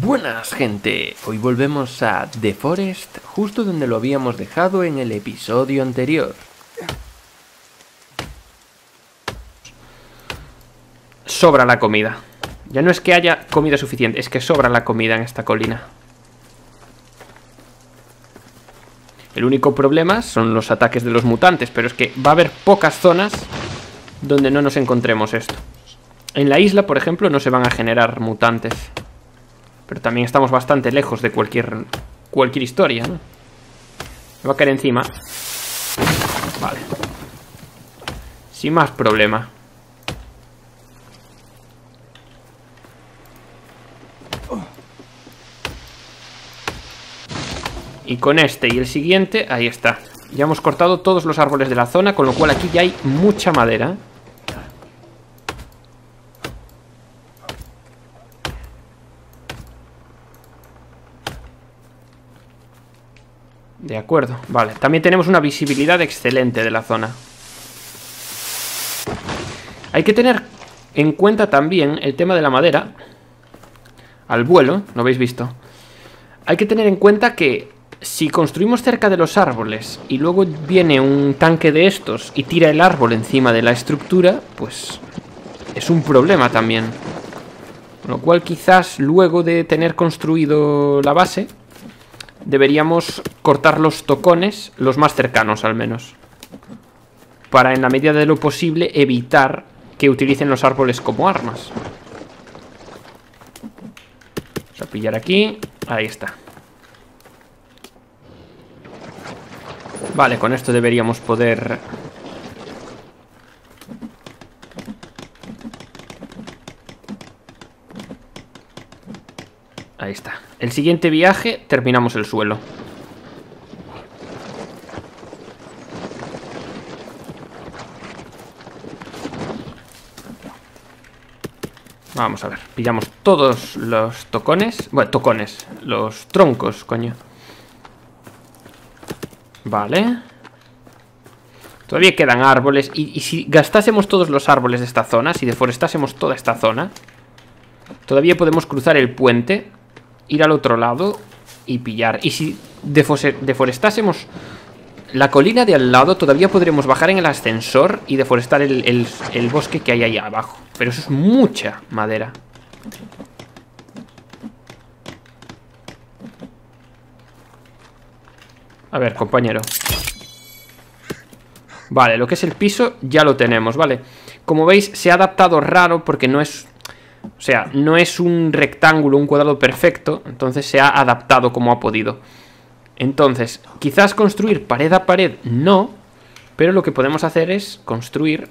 Buenas gente, hoy volvemos a The Forest, justo donde lo habíamos dejado en el episodio anterior. Sobra la comida. Ya no es que haya comida suficiente, es que sobra la comida en esta colina. El único problema son los ataques de los mutantes, pero es que va a haber pocas zonas donde no nos encontremos esto. En la isla, por ejemplo, no se van a generar mutantes. Pero también estamos bastante lejos de cualquier historia, ¿no? Me va a caer encima. Vale. Sin más problema. Y con este y el siguiente, ahí está. Ya hemos cortado todos los árboles de la zona, con lo cual aquí ya hay mucha madera. De acuerdo, vale. También tenemos una visibilidad excelente de la zona. Hay que tener en cuenta también el tema de la madera. Al vuelo, ¿lo habéis visto? Hay que tener en cuenta que si construimos cerca de los árboles y luego viene un tanque de estos y tira el árbol encima de la estructura, pues es un problema también. Con lo cual quizás luego de tener construido la base deberíamos cortar los tocones, los más cercanos al menos, para en la medida de lo posible evitar que utilicen los árboles como armas. Vamos a pillar aquí. Ahí está. Vale, con esto deberíamos poder... Ahí está. El siguiente viaje terminamos el suelo. Vamos a ver. Pillamos todos los tocones. Bueno, tocones. Los troncos, coño. Vale. Todavía quedan árboles. Y si gastásemos todos los árboles de esta zona, si deforestásemos toda esta zona, todavía podemos cruzar el puente, ir al otro lado y pillar. Y si deforestásemos la colina de al lado, todavía podremos bajar en el ascensor y deforestar el bosque que hay ahí abajo. Pero eso es mucha madera. A ver, compañero. Vale, lo que es el piso ya lo tenemos, ¿vale? Como veis, se ha adaptado raro porque no es... O sea, no es un rectángulo, un cuadrado perfecto. Entonces se ha adaptado como ha podido. Entonces, quizás construir pared a pared, no. Pero lo que podemos hacer es construir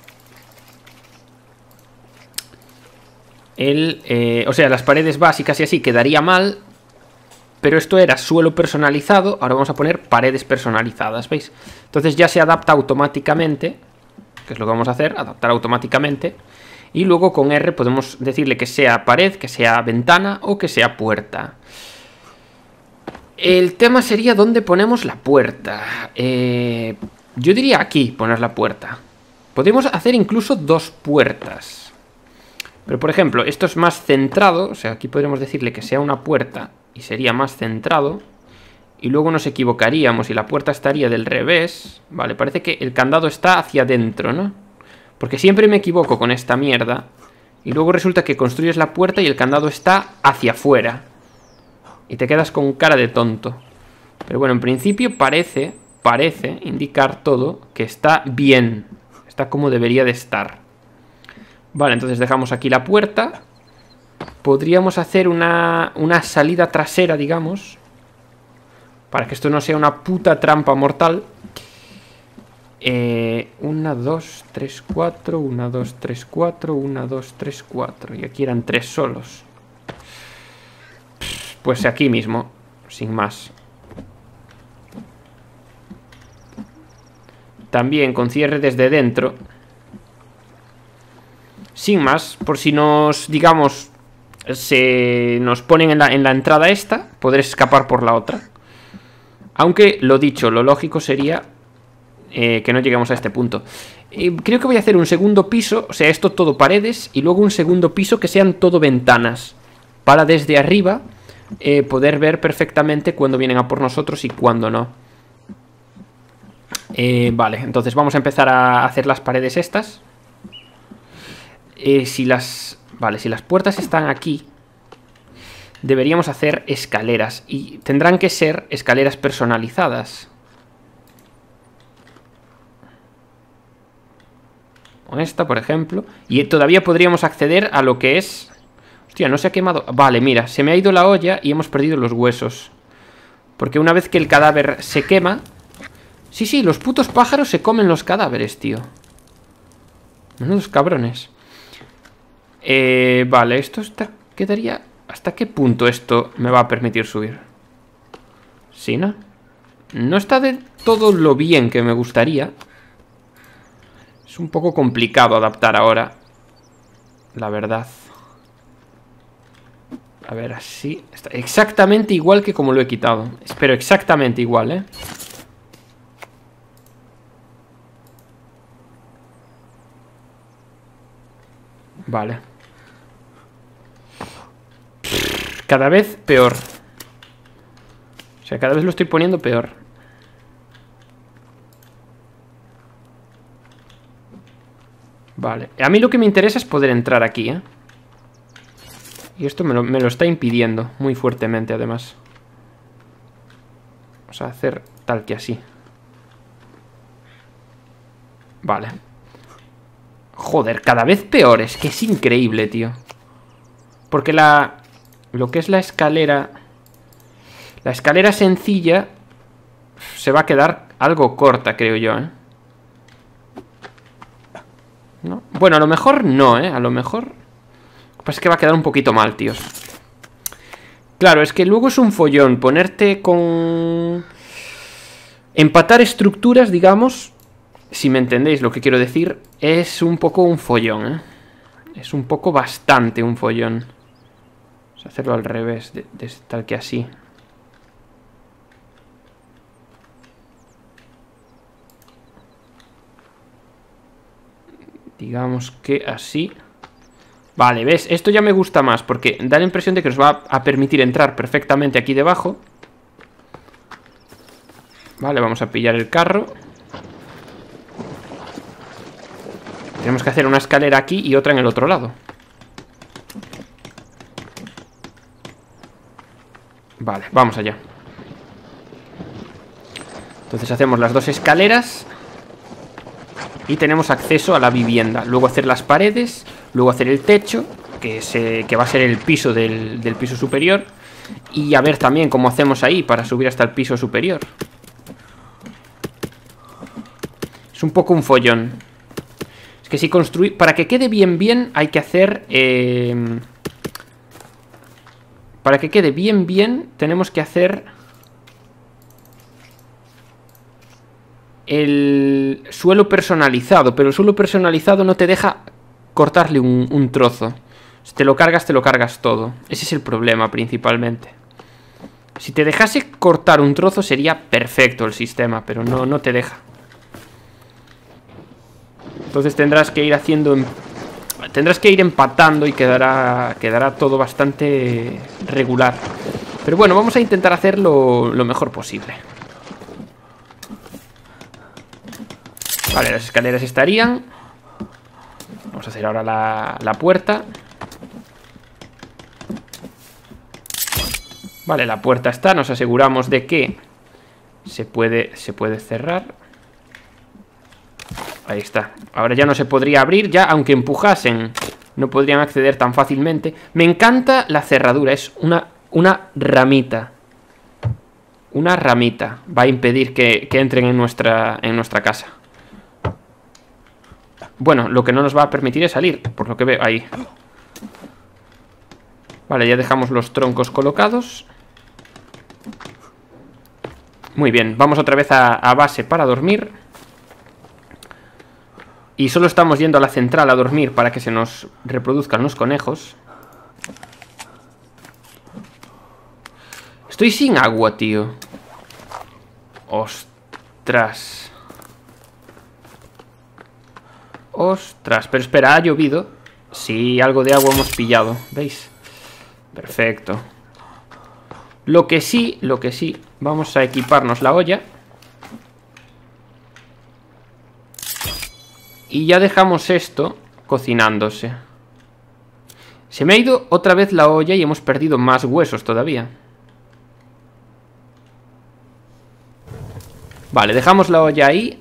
o sea, las paredes básicas y así quedaría mal. Pero esto era suelo personalizado. Ahora vamos a poner paredes personalizadas, ¿veis? Entonces ya se adapta automáticamente. Que es lo que vamos a hacer, adaptar automáticamente. Y luego con R podemos decirle que sea pared, que sea ventana o que sea puerta. El tema sería dónde ponemos la puerta. Yo diría aquí poner la puerta. Podemos hacer incluso dos puertas. Pero por ejemplo, esto es más centrado. O sea, aquí podríamos decirle que sea una puerta y sería más centrado. Y luego nos equivocaríamos y la puerta estaría del revés. Vale, parece que el candado está hacia adentro, ¿no? Porque siempre me equivoco con esta mierda. Y luego resulta que construyes la puerta y el candado está hacia afuera. Y te quedas con cara de tonto. Pero bueno, en principio parece indicar todo que está bien. Está como debería de estar. Vale, entonces dejamos aquí la puerta. Podríamos hacer una salida trasera, digamos. Para que esto no sea una puta trampa mortal. 1, 2, 3, 4, 1, 2, 3, 4, 1, 2, 3, 4. Y aquí eran 3 solos. Pues aquí mismo, sin más. También con cierre desde dentro. Sin más, por si nos, digamos, se nos ponen en la entrada esta, poder escapar por la otra. Aunque, lo dicho, lo lógico sería que no lleguemos a este punto. Creo que voy a hacer un segundo piso, o sea, esto todo paredes, y luego un segundo piso que sean todo ventanas. para desde arriba poder ver perfectamente cuándo vienen a por nosotros y cuándo no. Vale, entonces vamos a empezar a hacer las paredes estas. Si las puertas están aquí, deberíamos hacer escaleras. Y tendrán que ser escaleras personalizadas. Con esta, por ejemplo. Y todavía podríamos acceder a lo que es... Hostia, no se ha quemado... Vale, mira, se me ha ido la olla y hemos perdido los huesos. Porque una vez que el cadáver se quema... Sí, los putos pájaros se comen los cadáveres, tío. Menudos cabrones. Vale, esto quedaría... ¿Hasta qué punto esto me va a permitir subir? ¿Sí, no? No está de todo lo bien que me gustaría. Es un poco complicado adaptar ahora, la verdad. A ver, así... Está exactamente igual que como lo he quitado. Espero exactamente igual, ¿eh? Vale. Cada vez peor. O sea, cada vez lo estoy poniendo peor. Vale. A mí lo que me interesa es poder entrar aquí, ¿eh? Y esto me lo está impidiendo muy fuertemente, además. Vamos a hacer tal que así. Vale. Joder, cada vez peor. Es que es increíble, tío. Porque lo que es la escalera... La escalera sencilla se va a quedar algo corta, creo yo, ¿eh? ¿No? Bueno, a lo mejor no, ¿eh? A lo mejor... Lo que pasa es que va a quedar un poquito mal, tíos. Claro, es que luego es un follón ponerte con... Empatar estructuras, digamos... Si me entendéis lo que quiero decir, es un poco un follón, ¿eh? Es un poco bastante un follón. Vamos a hacerlo al revés, tal que así. Digamos que así. Vale, ¿ves? Esto ya me gusta más porque da la impresión de que nos va a permitir entrar perfectamente aquí debajo. Vale, vamos a pillar el carro. Tenemos que hacer una escalera aquí y otra en el otro lado. Vale, vamos allá. Entonces hacemos las dos escaleras y tenemos acceso a la vivienda. Luego hacer las paredes, luego hacer el techo, que va a ser el piso del piso superior. Y a ver también cómo hacemos ahí para subir hasta el piso superior. Es un poco un follón. Es que si construir... Para que quede bien hay que hacer... Para que quede bien tenemos que hacer... El suelo personalizado. Pero el suelo personalizado no te deja cortarle un trozo. Si te lo cargas todo. Ese es el problema principalmente. Si te dejase cortar un trozo sería perfecto el sistema, pero no te deja. Entonces tendrás que ir haciendo... Tendrás que ir empatando y quedará todo bastante regular. Pero bueno, vamos a intentar hacerlo lo mejor posible. Vale, las escaleras estarían. Vamos a hacer ahora la puerta. Vale, la puerta está. Nos aseguramos de que se puede cerrar. Ahí está. Ahora ya no se podría abrir. Ya, aunque empujasen, no podrían acceder tan fácilmente. Me encanta la cerradura. Es una ramita. Una ramita. Va a impedir que entren en nuestra casa. Bueno, lo que no nos va a permitir es salir, por lo que veo ahí. Vale, ya dejamos los troncos colocados. Muy bien, vamos otra vez a base para dormir. Y solo estamos yendo a la central a dormir para que se nos reproduzcan los conejos. Estoy sin agua, tío. Ostras. Ostras, pero espera, ¿ha llovido? Sí, algo de agua hemos pillado, ¿veis? Perfecto. Lo que sí, vamos a equiparnos la olla. Y ya dejamos esto cocinándose. Se me ha ido otra vez la olla y hemos perdido más huesos todavía. Vale, dejamos la olla ahí.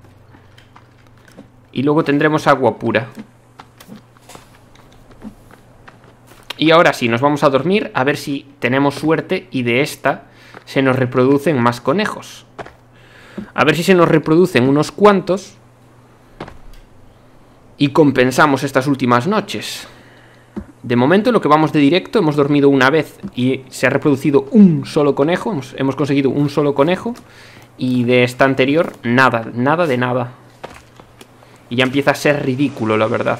Y luego tendremos agua pura. Y ahora sí, nos vamos a dormir a ver si tenemos suerte y de esta se nos reproducen más conejos. A ver si se nos reproducen unos cuantos y compensamos estas últimas noches. De momento, lo que vamos de directo, hemos dormido una vez y se ha reproducido un solo conejo. Hemos conseguido un solo conejo. Y de esta anterior, nada, nada de nada. Y ya empieza a ser ridículo, la verdad.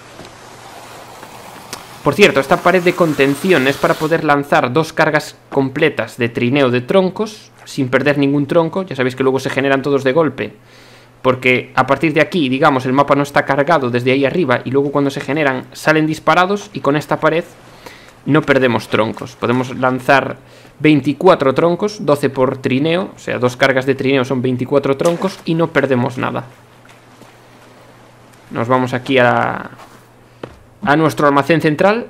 Por cierto, esta pared de contención es para poder lanzar 2 cargas completas de trineo de troncos, sin perder ningún tronco. Ya sabéis que luego se generan todos de golpe, porque a partir de aquí, digamos, el mapa no está cargado desde ahí arriba, y luego cuando se generan salen disparados, y con esta pared no perdemos troncos. Podemos lanzar 24 troncos, 12 por trineo, o sea, 2 cargas de trineo son 24 troncos, y no perdemos nada. Nos vamos aquí a nuestro almacén central.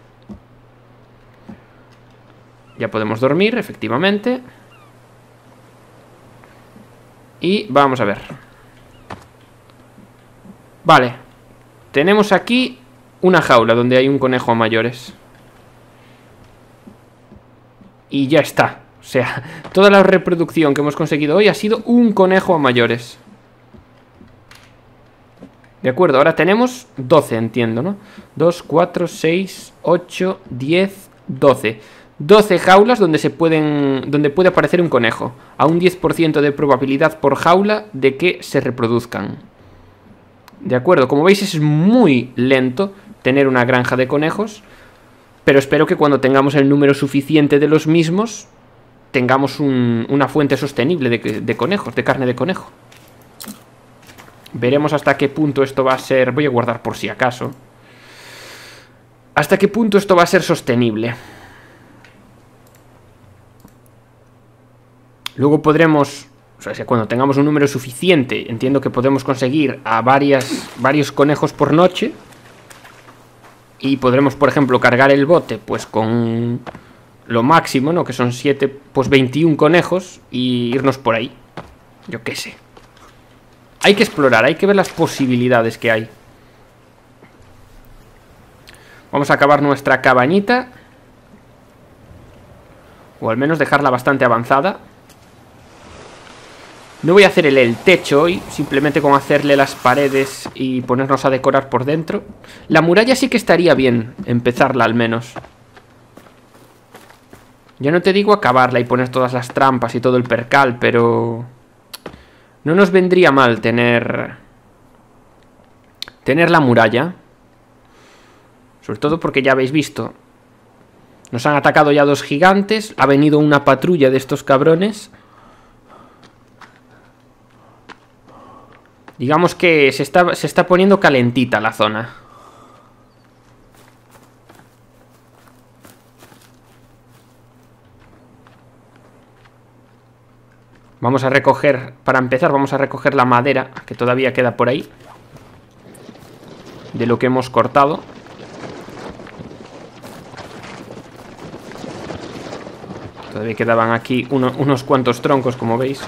Ya podemos dormir, efectivamente. Y vamos a ver. Vale. Tenemos aquí una jaula donde hay un conejo a mayores. Y ya está. O sea, toda la reproducción que hemos conseguido hoy ha sido un conejo a mayores. De acuerdo, ahora tenemos 12, entiendo, ¿no? 2, 4, 6, 8, 10, 12. 12 jaulas donde puede aparecer un conejo. A un 10% de probabilidad por jaula de que se reproduzcan. De acuerdo, como veis es muy lento tener una granja de conejos. Pero espero que cuando tengamos el número suficiente de los mismos, tengamos una fuente sostenible de conejos, de carne de conejo. Veremos hasta qué punto esto va a ser... Voy a guardar por si acaso. Hasta qué punto esto va a ser sostenible. Luego podremos... O sea, cuando tengamos un número suficiente, entiendo que podemos conseguir a varios conejos por noche. Y podremos, por ejemplo, cargar el bote pues con lo máximo, ¿no? Que son 7, pues 21 conejos. Y irnos por ahí. Yo qué sé. Hay que explorar, hay que ver las posibilidades que hay. Vamos a acabar nuestra cabañita. O al menos dejarla bastante avanzada. No voy a hacer el techo hoy, simplemente con hacerle las paredes y ponernos a decorar por dentro. La muralla sí que estaría bien, empezarla al menos. Ya no te digo acabarla y poner todas las trampas y todo el percal, pero... no nos vendría mal tener la muralla. Sobre todo porque ya habéis visto. Nos han atacado ya 2 gigantes. Ha venido una patrulla de estos cabrones. Digamos que se está poniendo calentita la zona. Vamos a recoger, para empezar, vamos a recoger la madera que todavía queda por ahí. De lo que hemos cortado. Todavía quedaban aquí unos cuantos troncos, como veis.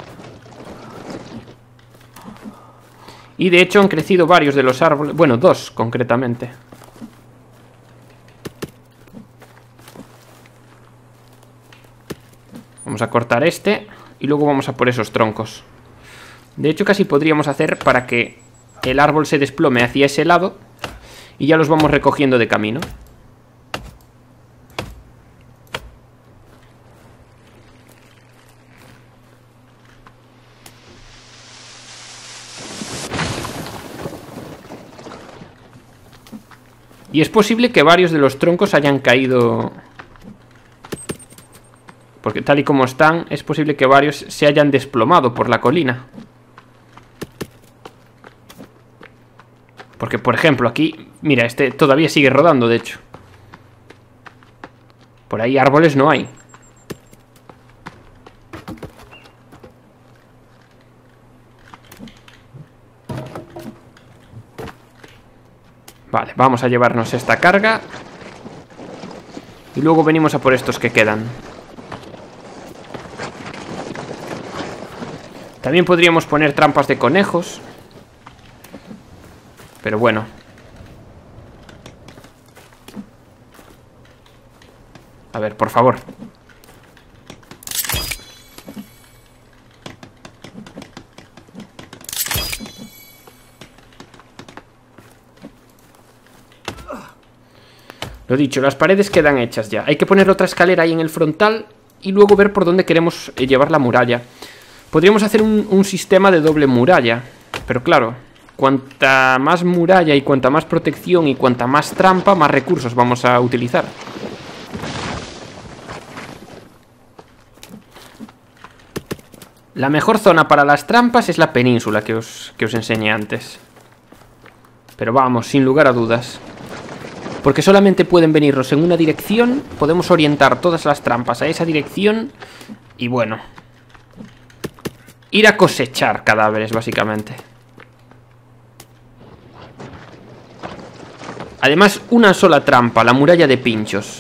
Y de hecho han crecido varios de los árboles. Bueno, 2 concretamente. Vamos a cortar este. Y luego vamos a por esos troncos. De hecho casi podríamos hacer para que el árbol se desplome hacia ese lado. Y ya los vamos recogiendo de camino. Y es posible que varios de los troncos hayan caído... porque tal y como están, es posible que varios se hayan desplomado por la colina. Porque, por ejemplo, aquí... mira, este todavía sigue rodando, de hecho. Por ahí árboles no hay. Vale, vamos a llevarnos esta carga. Y luego venimos a por estos que quedan. También podríamos poner trampas de conejos. Pero bueno. A ver, por favor. Lo dicho, las paredes quedan hechas ya. Hay que poner otra escalera ahí en el frontal y luego ver por dónde queremos llevar la muralla. Podríamos hacer un sistema de doble muralla. Pero claro, cuanta más muralla y cuanta más protección y cuanta más trampa, más recursos vamos a utilizar. La mejor zona para las trampas es la península que os enseñé antes. Pero vamos, sin lugar a dudas. Porque solamente pueden venirnos en una dirección. Podemos orientar todas las trampas a esa dirección. Y bueno, ir a cosechar cadáveres, básicamente. Además, una sola trampa, la muralla de pinchos.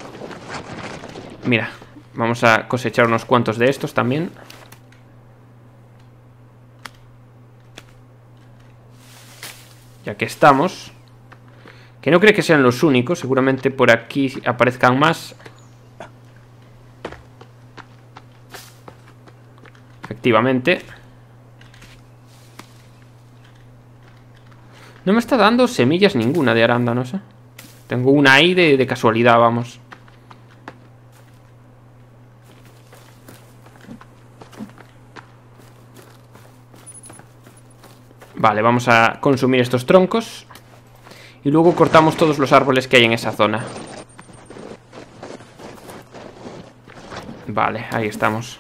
Mira, vamos a cosechar unos cuantos de estos también. Ya que estamos. Que no creo que sean los únicos. Seguramente por aquí aparezcan más. Efectivamente. No me está dando semillas ninguna de arándanos, ¿eh? Tengo una ahí de casualidad, vamos. Vale, vamos a consumir estos troncos. Y luego cortamos todos los árboles que hay en esa zona. Vale, ahí estamos.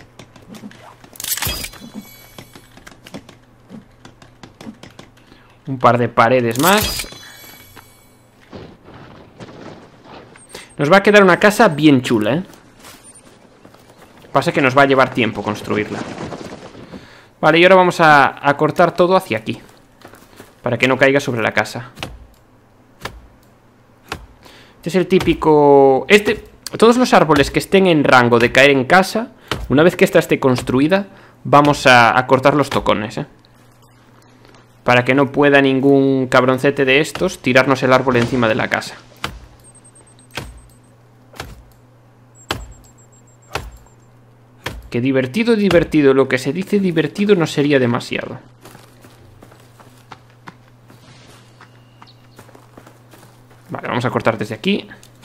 Un par de paredes más. Nos va a quedar una casa bien chula, ¿eh? Pasa que nos va a llevar tiempo construirla. Vale, y ahora vamos a cortar todo hacia aquí. Para que no caiga sobre la casa. Este es el típico... Todos los árboles que estén en rango de caer en casa, una vez que esta esté construida, vamos a cortar los tocones, ¿eh? Para que no pueda ningún cabroncete de estos tirarnos el árbol encima de la casa. Que divertido, divertido. Lo que se dice divertido no sería demasiado. Vale, vamos a cortar desde aquí.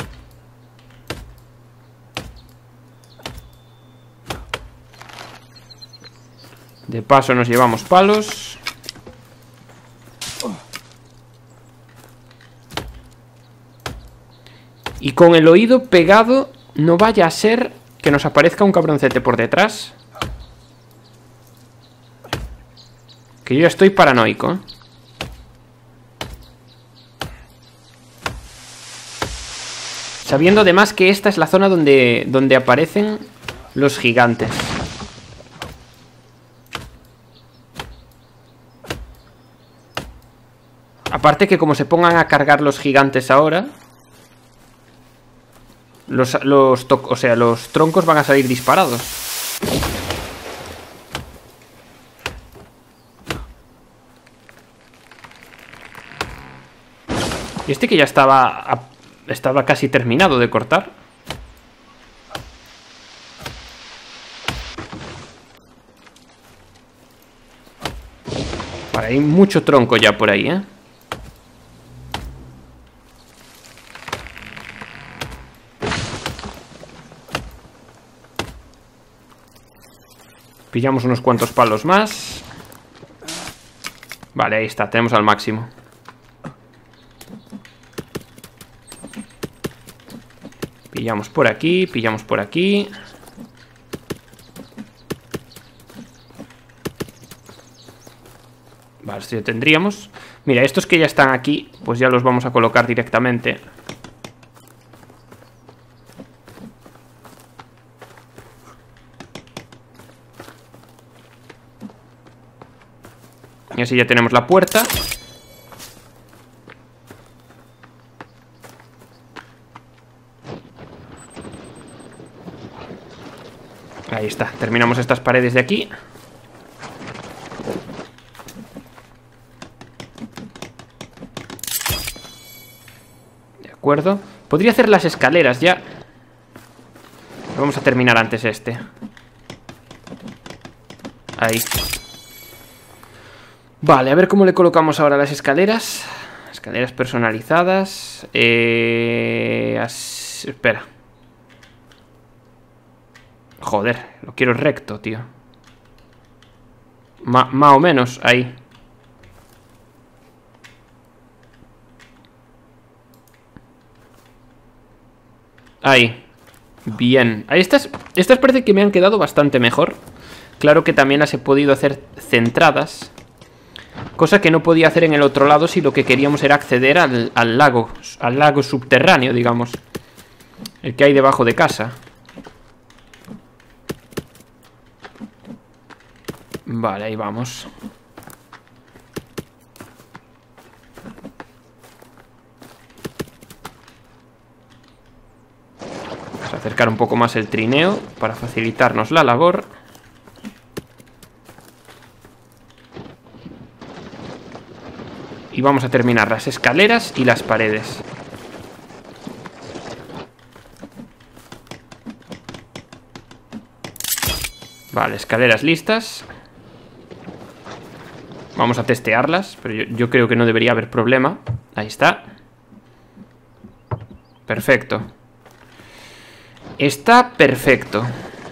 De paso nos llevamos palos. Y con el oído pegado, no vaya a ser que nos aparezca un cabroncete por detrás. Que yo ya estoy paranoico, ¿eh? Sabiendo además que esta es la zona donde aparecen los gigantes. Aparte que como se pongan a cargar los gigantes ahora, los troncos van a salir disparados. Y este que ya estaba casi terminado de cortar. Vale, hay mucho tronco ya por ahí, ¿eh? Pillamos unos cuantos palos más. Vale, ahí está, tenemos al máximo. Pillamos por aquí, pillamos por aquí. Vale, esto ya tendríamos. Mira, estos que ya están aquí, pues ya los vamos a colocar directamente. Y así ya tenemos la puerta. Ahí está, terminamos estas paredes de aquí. De acuerdo. Podría hacer las escaleras ya. Vamos a terminar antes este. Ahí. Vale, a ver cómo le colocamos ahora las escaleras. Escaleras personalizadas. Espera. Joder, lo quiero recto, tío. Más o menos, ahí. Ahí. Bien. Ahí estas parece que me han quedado bastante mejor. Claro que también las he podido hacer centradas. Cosa que no podía hacer en el otro lado si lo que queríamos era acceder al lago subterráneo, digamos. El que hay debajo de casa. Vale, ahí vamos. Vamos a acercar un poco más el trineo para facilitarnos la labor. Y vamos a terminar las escaleras y las paredes. Vale, escaleras listas. Vamos a testearlas, pero yo creo que no debería haber problema. Ahí está. Perfecto. Está perfecto.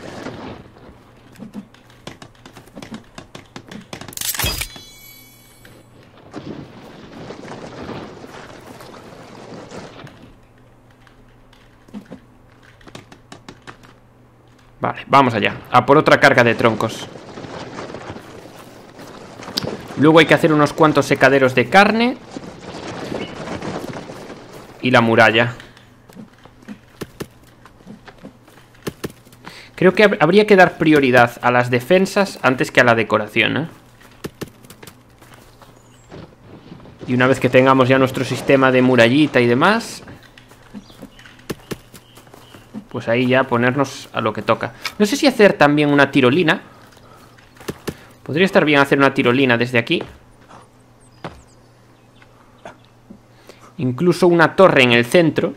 Vale, vamos allá. A por otra carga de troncos. Luego hay que hacer unos cuantos secaderos de carne. Y la muralla. Creo que habría que dar prioridad a las defensas antes que a la decoración, ¿eh? Y una vez que tengamos ya nuestro sistema de murallita y demás, pues ahí ya ponernos a lo que toca. No sé si hacer también una tirolina. Podría estar bien hacer una tirolina desde aquí. Incluso una torre en el centro.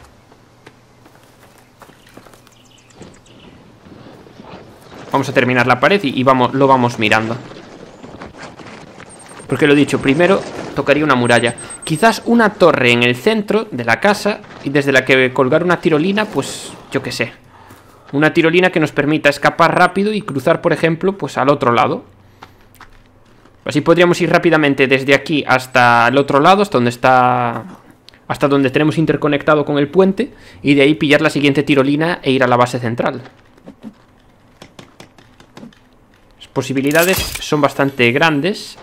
Vamos a terminar la pared y lo vamos mirando. Porque lo he dicho, primero tocaría una muralla. Quizás una torre en el centro de la casa y desde la que colgar una tirolina, pues yo qué sé. Una tirolina que nos permita escapar rápido y cruzar, por ejemplo, pues al otro lado. Así podríamos ir rápidamente desde aquí hasta el otro lado, hasta donde tenemos interconectado con el puente, y de ahí pillar la siguiente tirolina e ir a la base central. Las posibilidades son bastante grandes.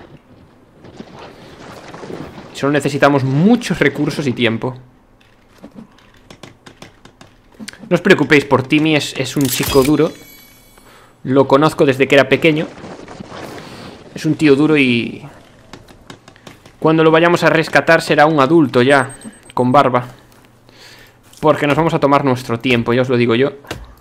Solo necesitamos muchos recursos y tiempo. No os preocupéis por Timmy, es un chico duro. Lo conozco desde que era pequeño. Es un tío duro y cuando lo vayamos a rescatar será un adulto ya, con barba. Porque nos vamos a tomar nuestro tiempo, ya os lo digo yo.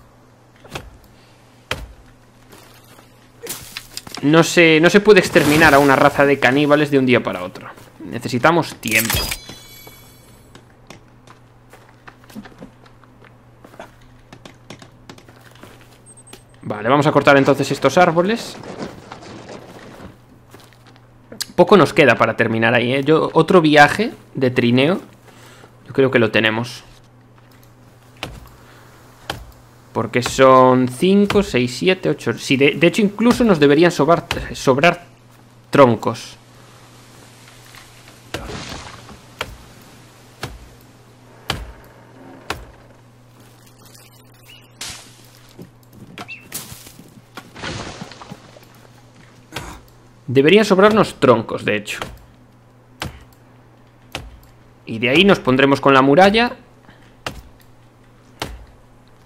No se puede exterminar a una raza de caníbales de un día para otro. Necesitamos tiempo. Vale, vamos a cortar entonces estos árboles. Poco nos queda para terminar ahí, ¿eh? Otro viaje de trineo, yo creo que lo tenemos. Porque son 5, 6, 7, 8... Sí, de hecho incluso nos deberían sobrar troncos. Deberían sobrarnos troncos, de hecho. Y de ahí nos pondremos con la muralla.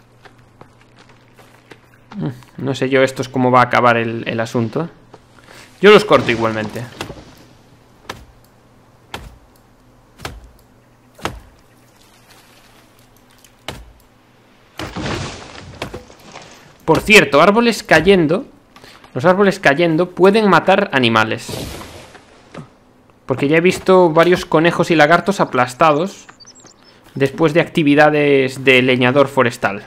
No sé yo esto es cómo va a acabar el asunto. Yo los corto igualmente. Por cierto, árboles cayendo. Los árboles cayendo pueden matar animales. Porque ya he visto varios conejos y lagartos aplastados después de actividades de leñador forestal.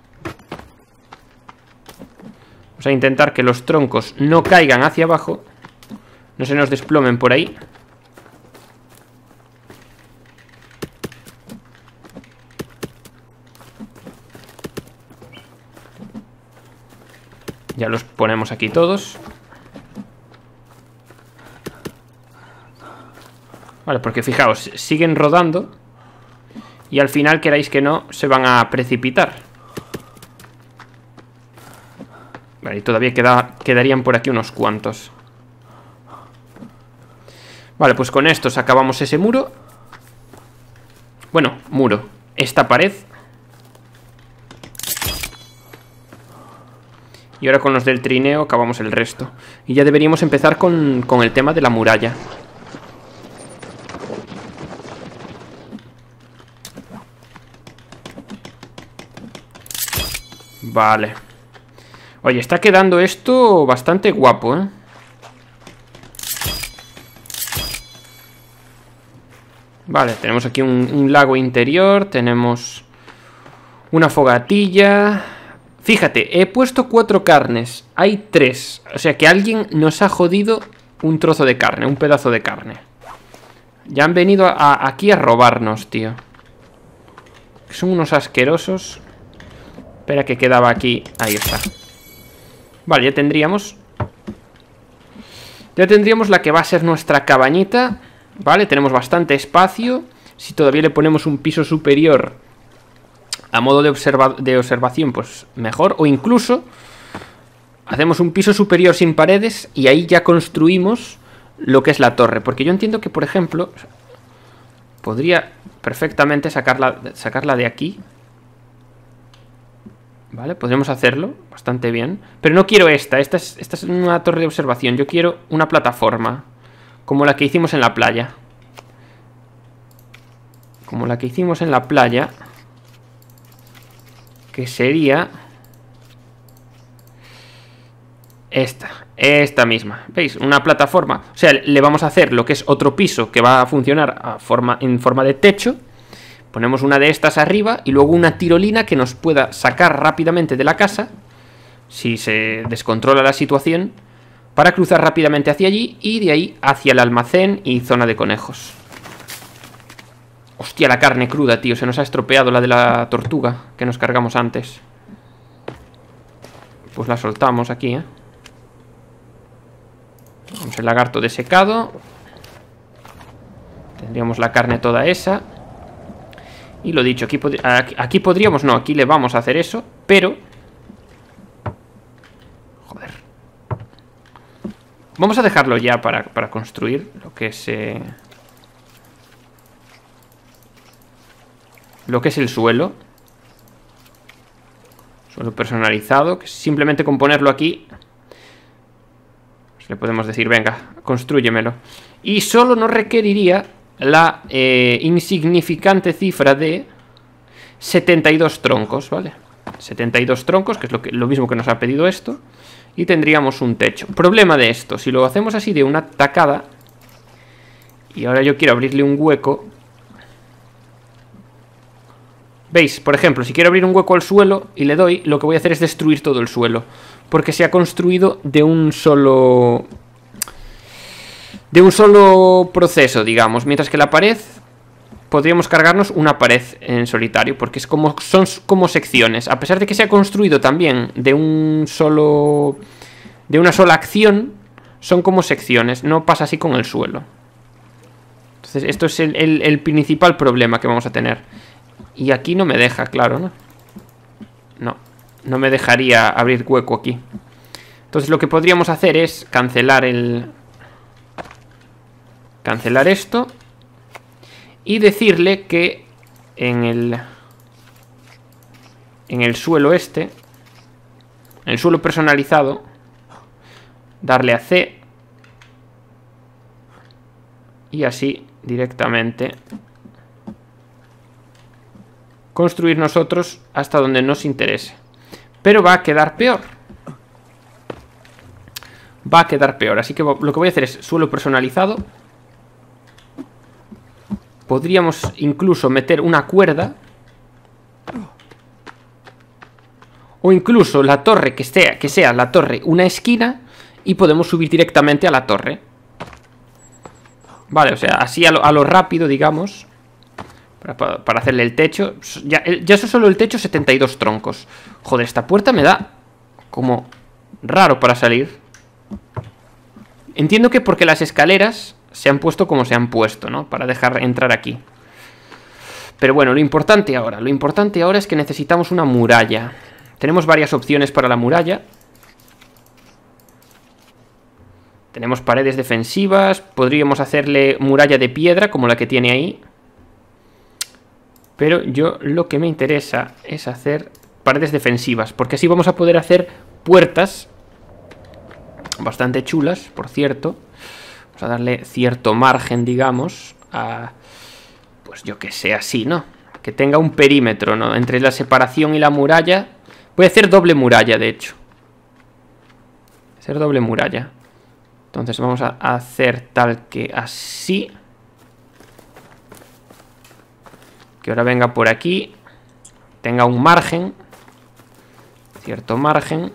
Vamos a intentar que los troncos no caigan hacia abajo. No se nos desplomen por ahí. Ya los ponemos aquí todos. Vale, porque fijaos, siguen rodando. Y al final, queráis que no, se van a precipitar. Vale, y todavía quedarían por aquí unos cuantos. Vale, pues con estos acabamos ese muro. Bueno, muro. Esta pared. Y ahora con los del trineo acabamos el resto. Y ya deberíamos empezar con el tema de la muralla. Vale. Oye, está quedando esto bastante guapo, ¿eh? Vale, tenemos aquí un lago interior. Tenemos una fogatilla. Fíjate, he puesto 4 carnes. Hay 3. O sea que alguien nos ha jodido un trozo de carne, un pedazo de carne. Ya han venido aquí a robarnos, tío. Son unos asquerosos. Espera, que quedaba aquí. Ahí está. Vale, ya tendríamos la que va a ser nuestra cabañita. Vale, tenemos bastante espacio. Si todavía le ponemos un piso superior a modo de observación, pues mejor. O incluso hacemos un piso superior sin paredes y ahí ya construimos lo que es la torre. Porque yo entiendo que, por ejemplo, podría perfectamente sacarla de aquí. Vale, podríamos hacerlo bastante bien. Pero no quiero esta es una torre de observación. Yo quiero una plataforma como la que hicimos en la playa. Como la que hicimos en la playa, que sería esta misma. ¿Veis? Una plataforma. O sea, le vamos a hacer lo que es otro piso que va a funcionar en forma de techo. Ponemos una de estas arriba y luego una tirolina que nos pueda sacar rápidamente de la casa, si se descontrola la situación, para cruzar rápidamente hacia allí y de ahí hacia el almacén y zona de conejos. Hostia, la carne cruda, tío. Se nos ha estropeado la de la tortuga que nos cargamos antes. Pues la soltamos aquí, ¿eh? Vamos el lagarto desecado. Tendríamos la carne toda esa. Y lo dicho, aquí podríamos... No, aquí le vamos a hacer eso, pero... Joder. Vamos a dejarlo ya para construir lo que es... Lo que es el suelo. Suelo personalizado, que simplemente con ponerlo aquí... Pues le podemos decir, venga, constrúyemelo. Y solo nos requeriría la insignificante cifra de 72 troncos, ¿vale? 72 troncos, que es lo mismo que nos ha pedido esto. Y tendríamos un techo. Problema de esto, si lo hacemos así de una tacada, y ahora yo quiero abrirle un hueco. ¿Veis? Por ejemplo, si quiero abrir un hueco al suelo y le doy, lo que voy a hacer es destruir todo el suelo, porque se ha construido de un solo proceso, digamos. Mientras que la pared, podríamos cargarnos una pared en solitario, porque son como secciones. A pesar de que se ha construido también de una sola acción, son como secciones. No pasa así con el suelo. Entonces esto es el principal problema que vamos a tener. Y aquí no me deja, claro, ¿no? No me dejaría abrir hueco aquí. Entonces lo que podríamos hacer es cancelar esto y decirle que en el suelo en el suelo personalizado, darle a C Y así directamente construir nosotros hasta donde nos interese. Pero va a quedar peor. Va a quedar peor. Así que lo que voy a hacer es suelo personalizado. Podríamos incluso meter una cuerda. O incluso la torre que sea la torre una esquina. Y podemos subir directamente a la torre. Vale, o sea, así a lo rápido, digamos. Para hacerle el techo. Ya eso solo el techo, 72 troncos. Joder, esta puerta me da como raro para salir. Entiendo que porque las escaleras se han puesto como se han puesto, ¿no? Para dejar entrar aquí. Pero bueno, lo importante ahora es que necesitamos una muralla. Tenemos varias opciones para la muralla. Tenemos paredes defensivas. Podríamos hacerle muralla de piedra como la que tiene ahí. Pero yo lo que me interesa es hacer paredes defensivas, porque así vamos a poder hacer puertas bastante chulas, por cierto. Vamos a darle cierto margen, digamos, a... Pues yo que sé, así, ¿no? Que tenga un perímetro, ¿no? Entre la separación y la muralla. Voy a hacer doble muralla, de hecho. Hacer doble muralla. Entonces vamos a hacer tal que así. Que ahora venga por aquí. Tenga un margen. Cierto margen.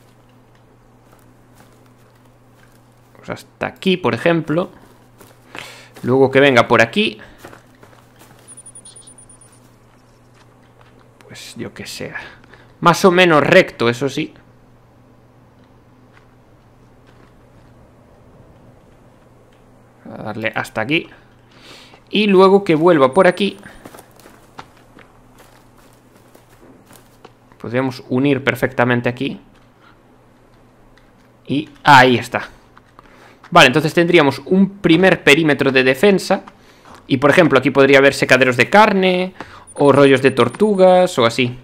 Pues hasta aquí, por ejemplo. Luego que venga por aquí. Pues yo que sé. Más o menos recto, eso sí. Voy a darle hasta aquí. Y luego que vuelva por aquí. Podríamos unir perfectamente aquí. Y ahí está. Vale, entonces tendríamos un primer perímetro de defensa. Y por ejemplo, aquí podría haber secaderos de carne. O rollos de tortugas, o así.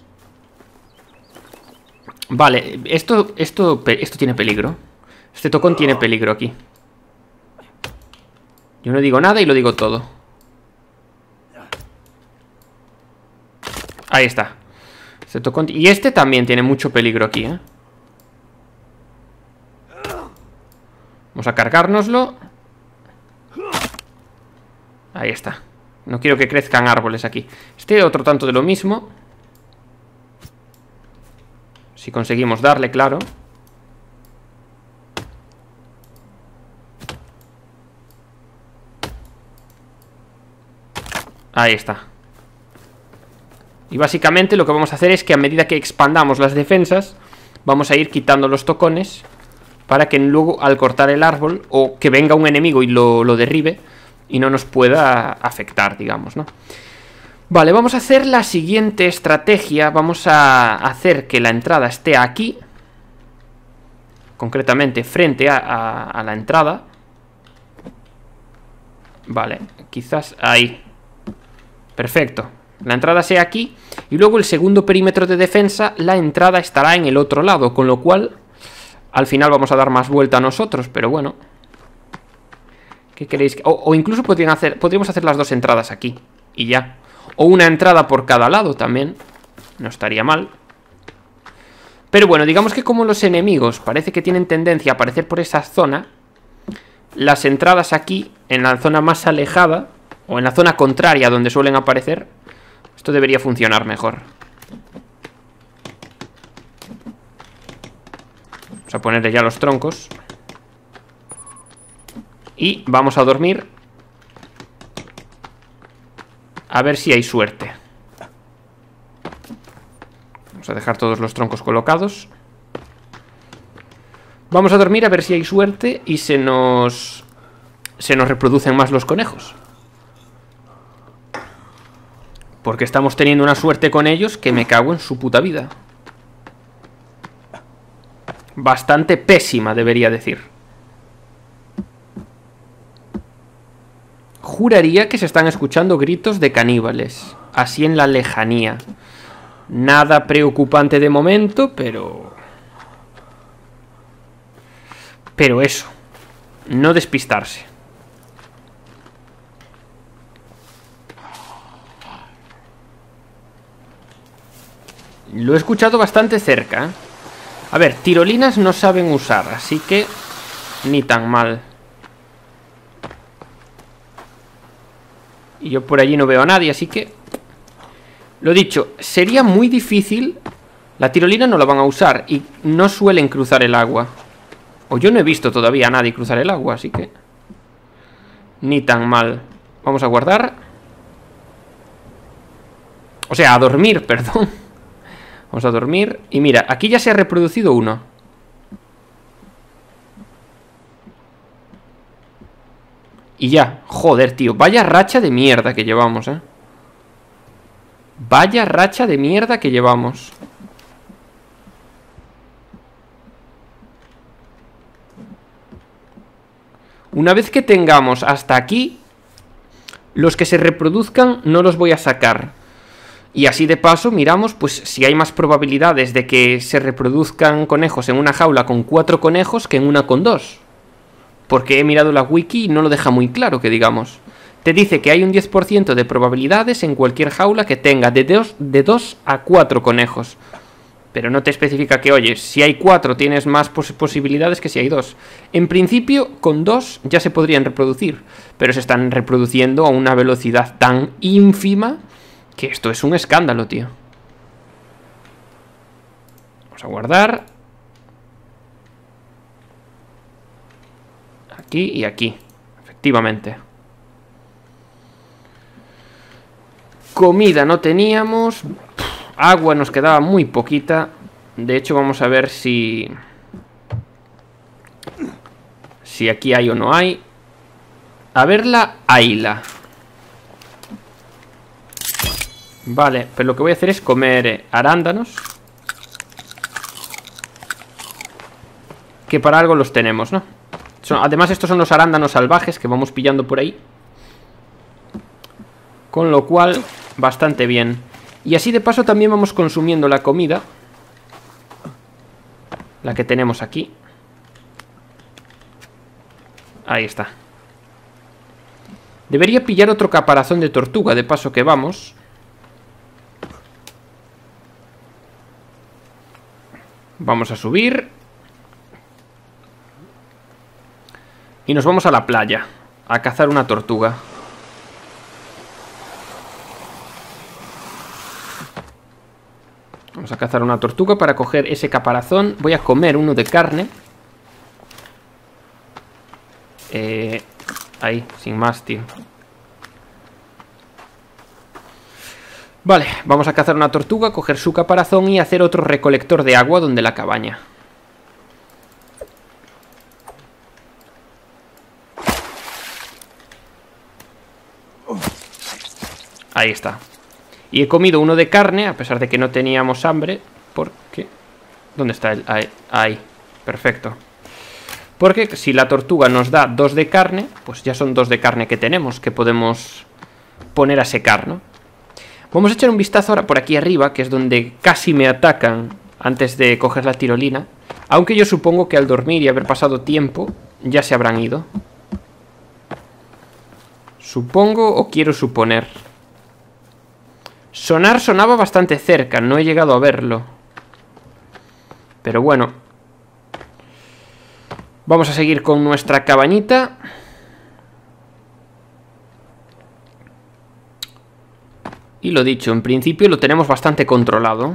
Vale, esto tiene peligro. Este tocón tiene peligro aquí. Yo no digo nada y lo digo todo. Ahí está. Y este también tiene mucho peligro aquí, ¿eh? Vamos a cargárnoslo. Ahí está. No quiero que crezcan árboles aquí. Este otro tanto de lo mismo. Si conseguimos darle, claro. Ahí está. Y básicamente lo que vamos a hacer es que a medida que expandamos las defensas, vamos a ir quitando los tocones para que luego al cortar el árbol o que venga un enemigo y lo derribe y no nos pueda afectar, digamos, ¿no? Vale, vamos a hacer la siguiente estrategia. Vamos a hacer que la entrada esté aquí. Concretamente frente a la entrada. Vale, quizás ahí. Perfecto. La entrada sea aquí. Y luego el segundo perímetro de defensa, la entrada estará en el otro lado. Con lo cual, al final vamos a dar más vuelta a nosotros. Pero bueno. ¿Qué queréis? O incluso podríamos hacer las dos entradas aquí. Y ya. O una entrada por cada lado también. No estaría mal. Pero bueno, digamos que como los enemigos parece que tienen tendencia a aparecer por esa zona, las entradas aquí, en la zona más alejada, o en la zona contraria donde suelen aparecer, esto debería funcionar mejor. Vamos a ponerle ya los troncos. Y vamos a dormir. A ver si hay suerte. Vamos a dejar todos los troncos colocados. Vamos a dormir a ver si hay suerte y se nos reproducen más los conejos. Porque estamos teniendo una suerte con ellos que me cago en su puta vida. Bastante pésima, debería decir. Juraría que se están escuchando gritos de caníbales. Así en la lejanía. Nada preocupante de momento, pero eso. No despistarse. Lo he escuchado bastante cerca, ¿eh? A ver, tirolinas no saben usar, así que ni tan mal. Y yo por allí no veo a nadie, así que... Lo dicho, sería muy difícil. La tirolina no la van a usar y no suelen cruzar el agua. O yo no he visto todavía a nadie cruzar el agua, así que... Ni tan mal. Vamos a guardar. O sea, a dormir, perdón. Vamos a dormir. Y mira, aquí ya se ha reproducido uno. Y ya, joder, tío. Vaya racha de mierda que llevamos, ¿eh? Vaya racha de mierda que llevamos. Una vez que tengamos hasta aquí, los que se reproduzcan no los voy a sacar. Y así de paso miramos pues si hay más probabilidades de que se reproduzcan conejos en una jaula con 4 conejos que en una con 2. Porque he mirado la wiki y no lo deja muy claro que digamos. Te dice que hay un 10% de probabilidades en cualquier jaula que tenga de 2 a 4 conejos. Pero no te especifica que, oye, si hay 4 tienes más posibilidades que si hay 2. En principio, con 2 ya se podrían reproducir. Pero se están reproduciendo a una velocidad tan ínfima que esto es un escándalo, tío. Vamos a guardar. Aquí y aquí. Efectivamente. Comida no teníamos. Agua nos quedaba muy poquita. De hecho, vamos a ver si aquí hay o no hay. A verla, hayla. Vale, pero lo que voy a hacer es comer arándanos. Que para algo los tenemos, ¿no? Además, estos son los arándanos salvajes que vamos pillando por ahí. Con lo cual, bastante bien. Y así de paso también vamos consumiendo la comida. La que tenemos aquí. Ahí está. Debería pillar otro caparazón de tortuga, de paso que vamos. Vamos a subir. Y nos vamos a la playa a cazar una tortuga. Vamos a cazar una tortuga para coger ese caparazón. Voy a comer uno de carne. Ahí, sin más, tío. Vale, vamos a cazar una tortuga, coger su caparazón y hacer otro recolector de agua donde la cabaña. Ahí está. Y he comido uno de carne, a pesar de que no teníamos hambre. Porque... ¿Dónde está el...? Ahí. Perfecto. Porque si la tortuga nos da 2 de carne, pues ya son 2 de carne que tenemos, que podemos poner a secar, ¿no? Vamos a echar un vistazo ahora por aquí arriba, que es donde casi me atacan antes de coger la tirolina. Aunque yo supongo que al dormir y haber pasado tiempo, ya se habrán ido. Supongo o quiero suponer. Sonaba bastante cerca, no he llegado a verlo. Pero bueno. Vamos a seguir con nuestra cabañita. Y lo dicho, en principio lo tenemos bastante controlado.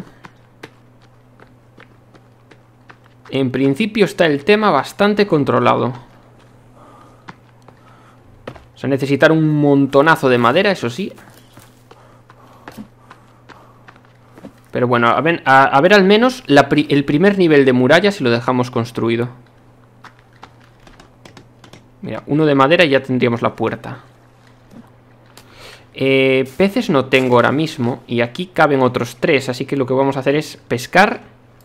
En principio está el tema bastante controlado. O sea, necesitar un montonazo de madera, eso sí. Pero bueno, a ver al menos el primer nivel de muralla si lo dejamos construido. Mira, uno de madera y ya tendríamos la puerta. Peces no tengo ahora mismo. Y aquí caben otros 3. Así que lo que vamos a hacer es pescar.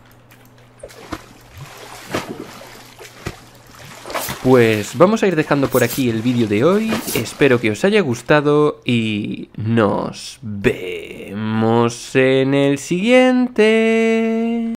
Pues vamos a ir dejando por aquí el vídeo de hoy. Espero que os haya gustado y nos vemos en el siguiente.